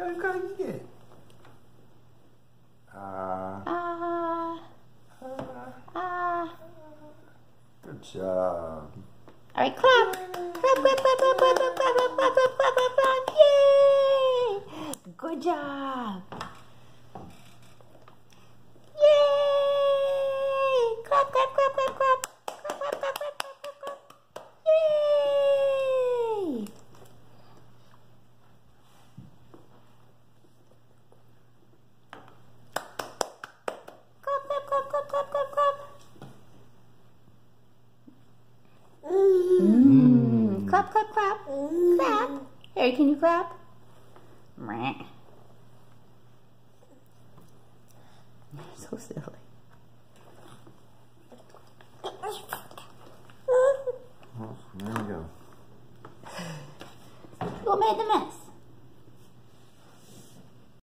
again. Good job. All right, clap. Clap, clap, clap, clap, clap, clap, clap, clap, clap, clap, clap, clap, clap. Yay! Good job. Yay! Clap, clap, clap, clap, clap. Clap, clap, clap, clap, clap, clap, clap. Yay! Clap, clap, clap, clap, clap, clap, clap. Clap, clap, clap. Clap. Harry, can you clap? Meh. So silly.